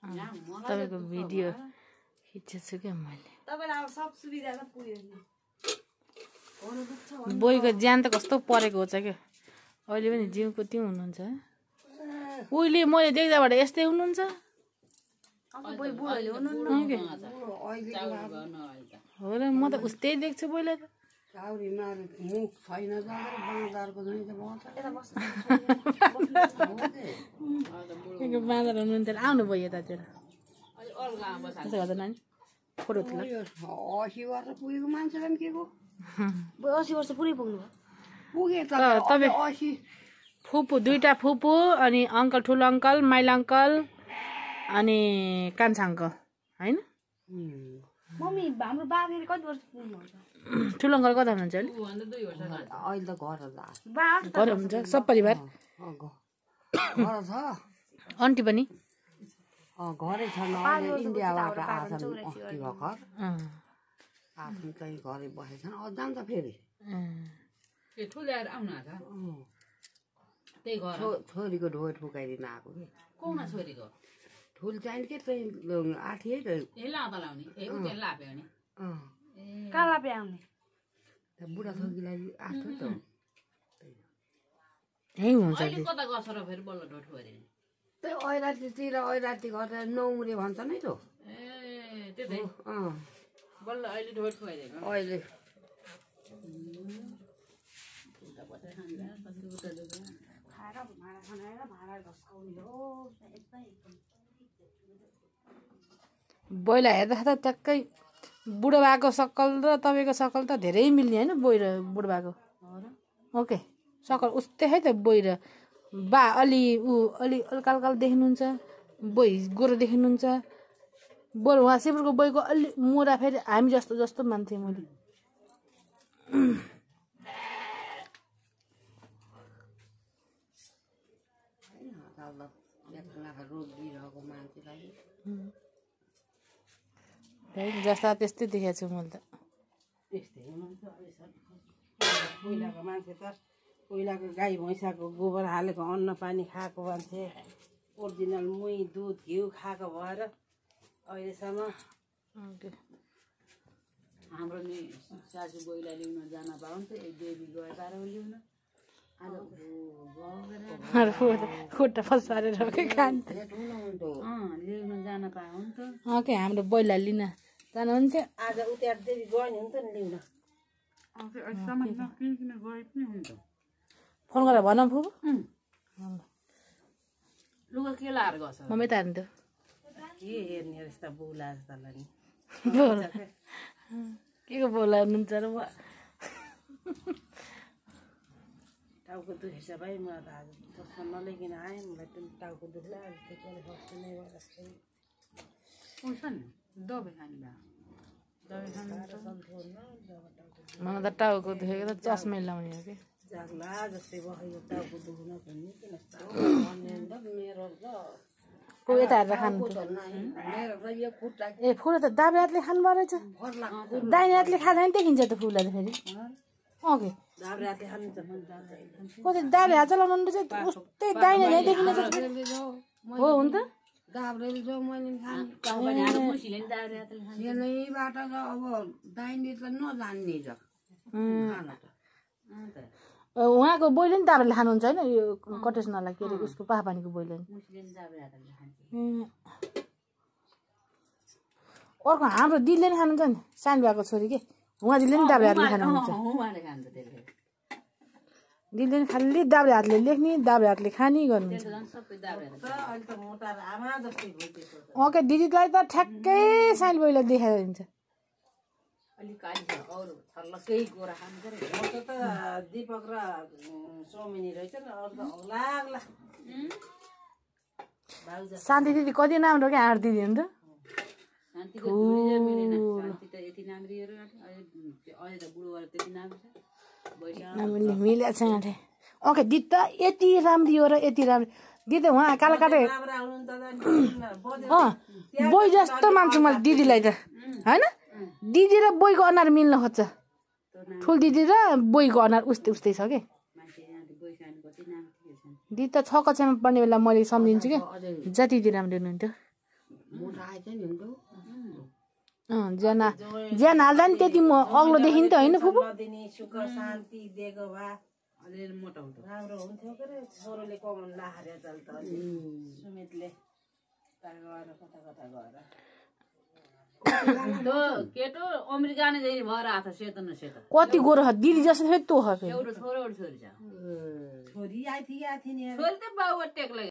तपाईको भिडियो खिचेछु क्या मैले तपाईलाई अब सब सुविधा त पुग्यो नि बोइको ज्यान त कस्तो परेको छ क्या अहिले पनि जिउको त्यो हुनुहुन्छ उहिले मैले देख्दाबाट यस्तै हुनुहुन्छ हो र म त उस्तै देख्छु बोइलाई त मुख छैन बाँदरको बाँदर हुनुहुन्थ्यो आउनु भयो यतातिर नानी फोटो 80 वर्ष पुगेको मान्छेलाई पनि के को 80 वर्ष पुरै पुग्नु पुगे त तपाईँ फुपू दुईटा फुपू अनि अङ्कल ठुलो अङ्कल माइला अङ्कल अनि कान्छा अङ्कल होइन मम्मी हाम्रो बा फेरि कति वर्ष पुग्नुहुन्छ ठुलो अङ्कल कता हुनुहुन्छ अहिले अहिले त घर घर हुनुहुन्छ सब परिवार घर छ आन्टी पनि घरै छ इन्डियाबाट आछन् अस्ति भर्खर आफ्नो चाहिँ घरै बसेछन् जान्छ फेरि छोरीको ढोइ ठुकाइदिन आएको कि ठुल चाहिँ के चाहिँ आठिए काला पे आउने बुढा छोरीलाई आठो त यही हुन्छ त्यही ऐरातीतिर ऐराती गरेर नौमुरे भन्छ नै त अहिले बोइला हेर्दा त ट्याक्कै बुढोबाको सकल र तपाईँको सकल त धेरै मिल्ने होइन बोइ र बुढोबाको ओके सकल उस्तै है त बोइ र बा अलि हल्का हल्का देख्नुहुन्छ बोइ गोरो देख्नुहुन्छ बरु उहाँ सिपुरको बोइको अलि मुरा फेरि हामी जस्तो जस्तो मान्थेँ मैले जस्ता त्यस्तै देखेको छु मैले त पहिलाको मान्छे त पहिलाको गाई भैँसाको गोबर हालेको अन्न पानी खाएको मान्छे ओरिजिनल मुही दुध घिउ खाएको भएर अहिलेसम्म हाम्रो नि सासू बोइलाई ल्याउन जान पाउँथ्यो एक देवी गए बाह्र ल्याउन खुट्टा फसारेर ल्याउन जान पाउँथ्यो ओके हाम्रो बोइला लिन जानुहुन्थ्यो आज उता देवी गयो नि हुन्थ्यो नि ल्याउन अहिलेसम्म नकिन गए पनि हुन्थ्यो फोन गरेर भन फुपू लुगा के लाएर गर्छ मम्मी त हान्थ्यो के हेर्ने यस्ता बौला जस्तालाई नि के को बोला हुनुहुन्छ र टाउको दुखेछ भाइ म त आज चस्मा नल्याइकन आएँ मलाई पनि टाउको दुख्ला हुन्छ नि दबाई खाने भए दबाई खानु मलाई त टाउको दुखेको त चस्मै लाउने हो कि जाग्ला जस्तै भयो टाउको दुख्न भन्ने किन मेरो को यता हेरेर खानु ए फुल त दाबे हातले खानु रहेछ दाहिने हातले खाँदा नि देखिन्छ त फुललाई त फेरि ओके कति दाबे हात चलाउनु रहेछ उस्तै दाहिने नै देखिन्छ हो हुन त दाब्रेले जो मैले अब दाहिने त नजान्ने छ उहाँको बोइले नि दाबेले खानुहुन्छ होइन यो कटेज नला के अरे उसको पाहापानीको बोइले अर्को हाम्रो दिदीले नि खानुहुन्छ नि सानो भएको छोरी के उहाँ दिदीले नि दाब्रे हातले खानुहुन्छ दिदीले नि खालि दाब्रे हातले लेख्ने दाब्रे हातले खाने गर्नुहुन्छ ओके दिदीलाई त ठ्याक्कै सानो बोइले देखाएर दिन्छ दीपक र सोमिनी रहेछ शान्ति दिदी कति नाम क्या आठ दिदी हो नि त मिलेको छैन ओके दिदी त यति राम्री हो र यति राम्री दिदी उहाँ कालो काटे बोइ जस्तो मान्छु मैले दिदीलाई त होइन दिदी र बोइको अनुहार मिल्न खोज्छ ठुल दिदी र बोइको अनुहार उस्तै उस्तै छ कि दिदी त 6 कक्षामा पढ्ने बेला मैले सम्झिन्छु कि जति दिदी राम्रो हुनुहुन्थ्यो मोटा आएछ नि हुन्थ्यो ज्यान हाल्दा नि त्यति अग्लोदेखि त होइन फुपू नदिने सुख शान्ति दिएको भए अलिअलि मोटा हुन्थ्यो राम्रो हुन्थ्यो के अरे छोरोले कमाउनु लाहार्या चल त सुमितले गएर कता कता गएर केटो अमेरिका नै जाने भएर आएको छ सेतो न सेतो कति गोरो दिदी जस्तो फेरि तँ एउटा छोरो एउटा छोरी छ छोरी आइथी नि छोरी त बाउ टेक्लै